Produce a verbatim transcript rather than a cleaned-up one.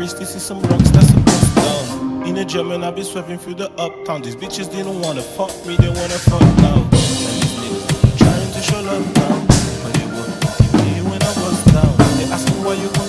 wrist, this is some rocks, that's a bust down. In a German, I be swerving through the uptown. These bitches didn't wanna fuck me, they wanna fuck now. And these niggas trying to show love now, but they wouldn't give me when I was down. They ask me why you